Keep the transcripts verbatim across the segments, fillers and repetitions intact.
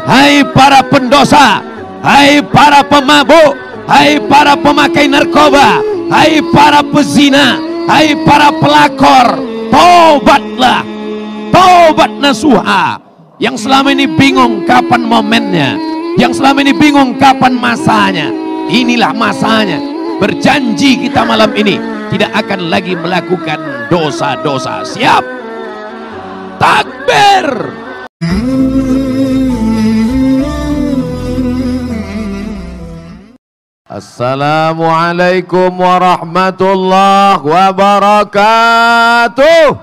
hai para pendosa, hai para pemabuk, hai para pemakai narkoba, hai para pezina, hai para pelakor, tobatlah, tobat nasuha. Yang selama ini bingung kapan momennya, yang selama ini bingung kapan masanya, inilah masanya. Berjanji kita malam ini tidak akan lagi melakukan dosa-dosa. Siap? Takbir! Assalamualaikum warahmatullahi wabarakatuh.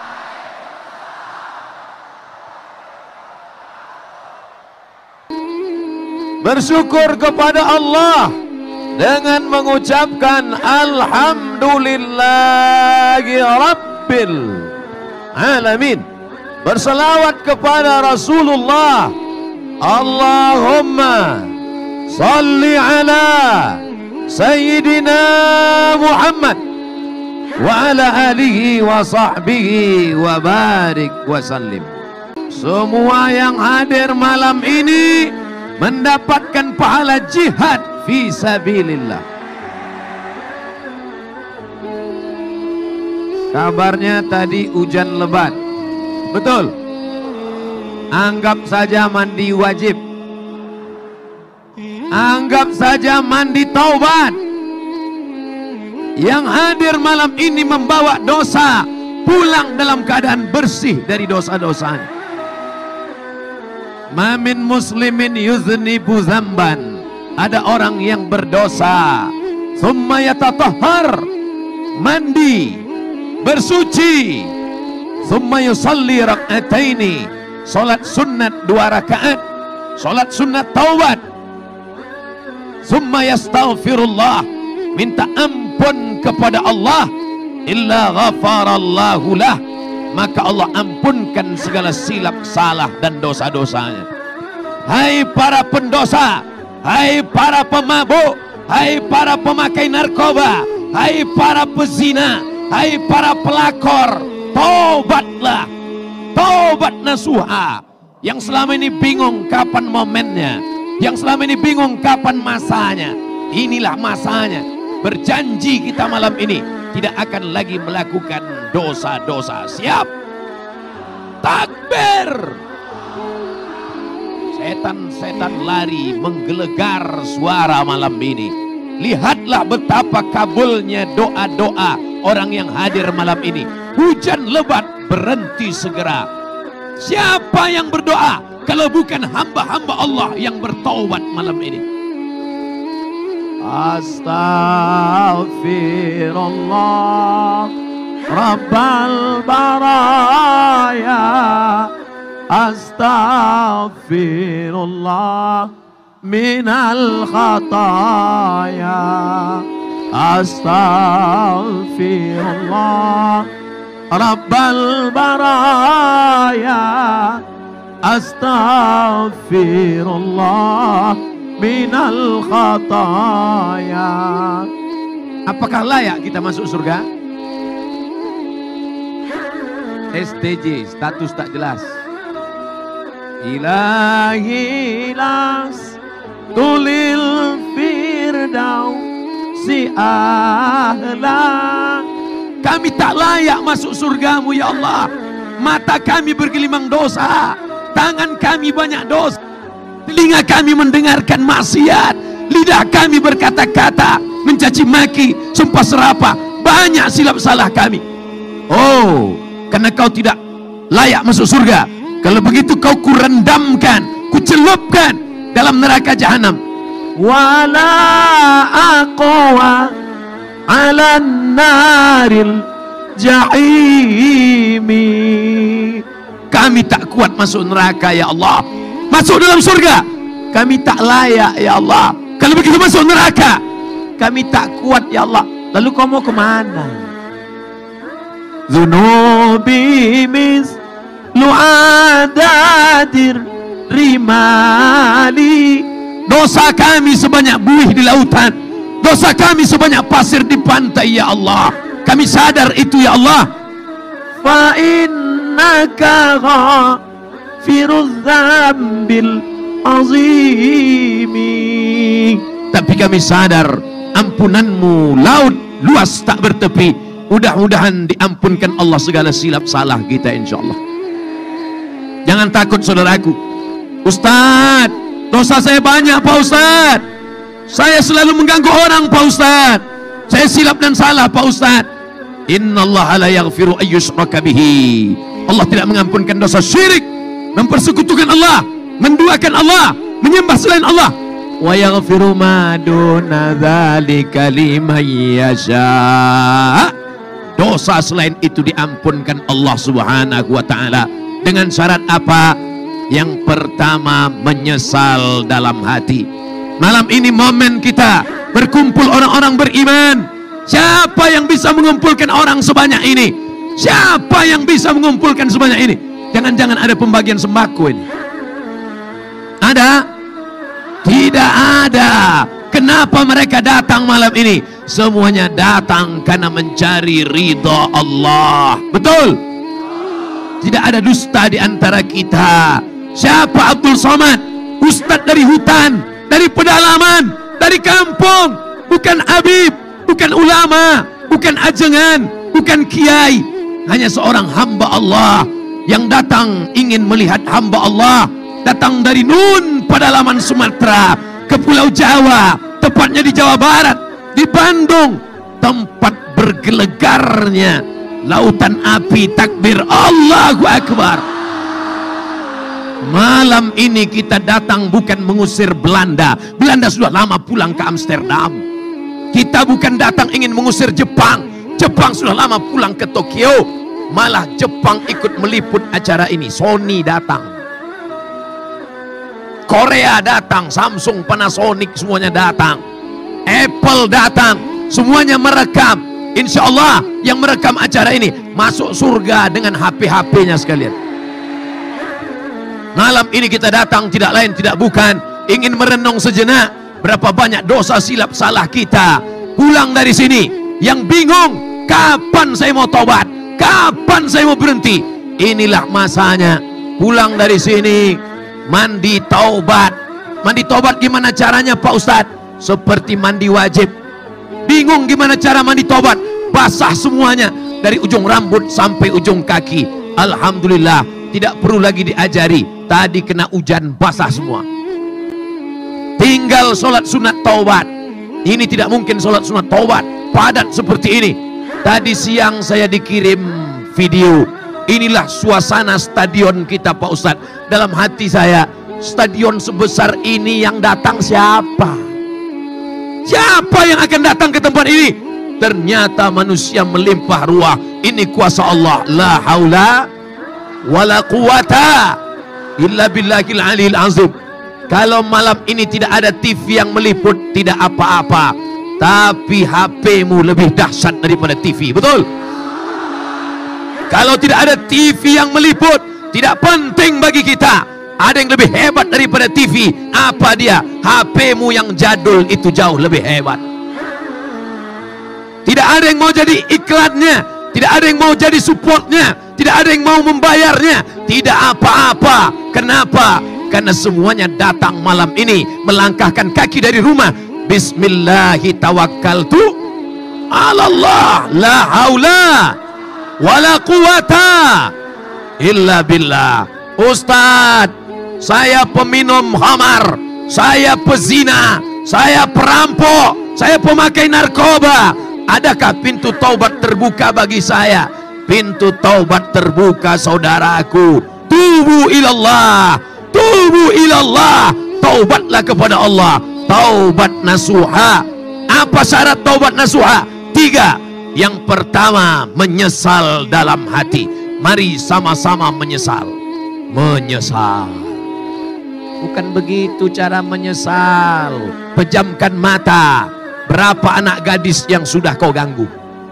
Bersyukur kepada Allah dengan mengucapkan alhamdulillahi rabbil alamin. Berselawat kepada Rasulullah. Allahumma salli ala Sayyidina Muhammad wa ala alihi wa sahbihi wa barik wa sallim. Semua yang hadir malam ini mendapatkan pahala jihad fi sabilillah. Kabarnya tadi hujan lebat. Betul? Anggap saja mandi wajib. Anggap saja mandi taubat. Yang hadir malam ini membawa dosa, pulang dalam keadaan bersih dari dosa-dosanya. Mamin muslimin yuznibu zamban. Ada orang yang berdosa, thumma yatatahhar, mandi, bersuci, thumma yusalli rak'ataini, salat sunnat dua rakaat, salat sunnat taubat, thumma yastaghfirullah, minta ampun kepada Allah, illa ghafarallahu lah, maka Allah ampunkan segala silap salah dan dosa-dosanya. Hai para pendosa, hai para pemabuk, hai para pemakai narkoba, hai para pezina, hai para pelakor, tobatlah, tobat nasuha. Yang selama ini bingung kapan momennya, yang selama ini bingung kapan masanya, inilah masanya. Berjanji kita malam ini tidak akan lagi melakukan dosa-dosa. Siap? Takbir! Setan-setan lari menggelegar suara malam ini. Lihatlah betapa kabulnya doa-doa orang yang hadir malam ini. Hujan lebat berhenti segera. Siapa yang berdoa kalau bukan hamba-hamba Allah yang bertaubat malam ini? Astaghfirullah Rabbal baraya, astaghfirullah minal khataya, astaghfirullah Rabbal baraya, astaghfirullah minal khataya. Apakah layak kita masuk surga? S T J, status tak jelas. Ilahi las tulil firdaus si ahla. Kami tak layak masuk surgamu ya Allah. Mata kami bergelimang dosa, tangan kami banyak dosa, telinga kami mendengarkan maksiat, lidah kami berkata-kata mencaci maki, sumpah serapah, banyak silap salah kami. Oh, karena kau tidak layak masuk surga. Kalau begitu kau kurendamkan, kucelupkan dalam neraka jahanam. Wala aqwa ala naril jahimi. Kami tak kuat masuk neraka ya Allah. Masuk dalam surga kami tak layak ya Allah. Kalau begitu masuk neraka kami tak kuat ya Allah. Lalu kau mau kemana? Zunubi mislu adadir rimali. Dosa kami sebanyak buih di lautan, dosa kami sebanyak pasir di pantai ya Allah. Kami sadar itu ya Allah. Fa innaka ghafirudz dzambil azimi. Tapi kami sadar ampunanmu laut luas tak bertepi. Mudah-mudahan diampunkan Allah segala silap salah kita insyaallah. Jangan takut saudaraku. Ustaz, dosa saya banyak Pak Ustaz. Saya selalu mengganggu orang Pak Ustaz. Saya silap dan salah Pak Ustaz. Innallaha la yaghfiru ayyushraka bihi. Allah tidak mengampunkan dosa syirik, mempersekutukan Allah, menduakan Allah, menyembah selain Allah. Wa yaghfiru ma duna dzalika liman yasha. Dosa selain itu diampunkan Allah Subhanahu wa taala dengan syarat apa? Yang pertama, menyesal dalam hati. Malam ini momen kita berkumpul orang-orang beriman. Siapa yang bisa mengumpulkan orang sebanyak ini? Siapa yang bisa mengumpulkan sebanyak ini? Jangan-jangan ada pembagian sembako ini. Ada? Tidak ada. Kenapa mereka datang malam ini? Semuanya datang karena mencari ridha Allah. Betul? Tidak ada dusta di antara kita. Siapa Abdul Somad? Ustadz dari hutan, dari pedalaman, dari kampung. Bukan Habib, bukan ulama, bukan ajengan, bukan kiai. Hanya seorang hamba Allah yang datang ingin melihat hamba Allah. Datang dari Nun, pedalaman Sumatera, ke Pulau Jawa, tepatnya di Jawa Barat, di Bandung, tempat bergelegarnya lautan api takbir Allahu Akbar. Malam ini kita datang bukan mengusir Belanda. Belanda sudah lama pulang ke Amsterdam. Kita bukan datang ingin mengusir Jepang. Jepang sudah lama pulang ke Tokyo. Malah Jepang ikut meliput acara ini. Sony datang, Korea datang, Samsung, Panasonic semuanya datang, Apple datang, semuanya merekam. Insya Allah yang merekam acara ini masuk surga dengan H P H P-nya sekalian. Malam ini kita datang tidak lain tidak bukan ingin merenung sejenak berapa banyak dosa silap salah kita. Pulang dari sini yang bingung kapan saya mau tobat, kapan saya mau berhenti. Inilah masanya. Pulang dari sini mandi taubat. Mandi taubat gimana caranya Pak Ustadz? Seperti mandi wajib. Bingung gimana cara mandi taubat? Basah semuanya dari ujung rambut sampai ujung kaki. Alhamdulillah tidak perlu lagi diajari. Tadi kena hujan basah semua. Tinggal sholat sunat taubat. Ini tidak mungkin sholat sunat taubat padat seperti ini. Tadi siang saya dikirim video. Inilah suasana stadion kita Pak Ustadz. Dalam hati saya, stadion sebesar ini yang datang siapa? Siapa yang akan datang ke tempat ini? Ternyata manusia melimpah ruah. Ini kuasa Allah. La haula wala quwata illa billahil aliyil azim. Kalau malam ini tidak ada T V yang meliput, tidak apa-apa. Tapi H P-mu lebih dahsyat daripada T V. Betul? Kalau tidak ada T V yang meliput, tidak penting bagi kita. Ada yang lebih hebat daripada T V. Apa dia? H P-mu yang jadul itu jauh lebih hebat. Tidak ada yang mau jadi iklannya, tidak ada yang mau jadi supportnya, tidak ada yang mau membayarnya. Tidak apa-apa. Kenapa? Karena semuanya datang malam ini melangkahkan kaki dari rumah. Bismillahi tawakkaltu ala Allah, la haula wala quwata illa billah. Ustaz, saya peminum khamar, saya pezina, saya perampok, saya pemakai narkoba. Adakah pintu taubat terbuka bagi saya? Pintu taubat terbuka saudaraku. Tubu ilallah, tubu ilallah. Taubatlah kepada Allah. Taubat nasuha. Apa syarat taubat nasuha? Tiga. Yang pertama, menyesal dalam hati. Mari sama-sama menyesal. Menyesal. Bukan begitu cara menyesal. Pejamkan mata. Berapa anak gadis yang sudah kau ganggu?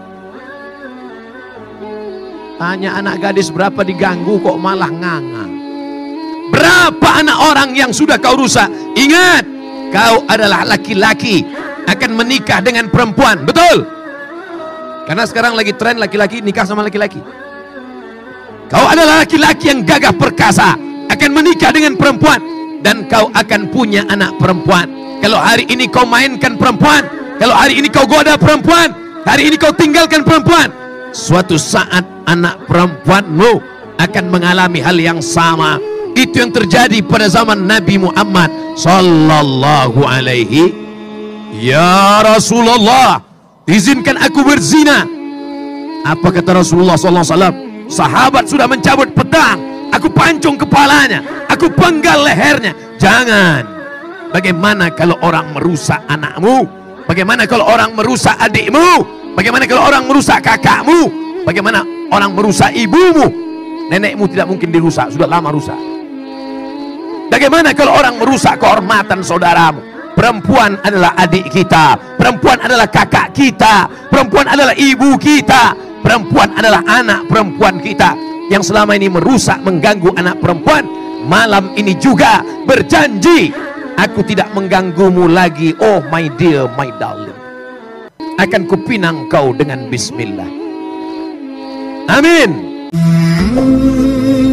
Tanya anak gadis berapa diganggu kok malah nganga. Berapa anak orang yang sudah kau rusak? Ingat, kau adalah laki-laki akan menikah dengan perempuan. Betul? Karena sekarang lagi tren laki-laki nikah sama laki-laki. Kau adalah laki-laki yang gagah perkasa akan menikah dengan perempuan. dan kau akan punya anak perempuan. Kalau hari ini kau mainkan perempuan, kalau hari ini kau goda perempuan, hari ini kau tinggalkan perempuan, suatu saat anak perempuanmu akan mengalami hal yang sama. Itu yang terjadi pada zaman Nabi Muhammad sallallahu alaihi. Ya Rasulullah, izinkan aku berzina. Apa kata Rasulullah sallallahu alaihi wasallam? Sahabat sudah mencabut pedang, aku pancung kepalanya, aku penggal lehernya. Jangan. Bagaimana kalau orang merusak anakmu? Bagaimana kalau orang merusak adikmu? Bagaimana kalau orang merusak kakakmu? Bagaimana orang merusak ibumu? Nenekmu tidak mungkin dirusak, sudah lama rusak. Bagaimana kalau orang merusak kehormatan saudaramu? Perempuan adalah adik kita, perempuan adalah kakak kita, perempuan adalah ibu kita, perempuan adalah anak perempuan kita yang selama ini merusak, mengganggu anak perempuan. Malam ini juga berjanji, aku tidak mengganggumu lagi, oh my dear, my darling. Akan kupinang kau dengan bismillah. Amin.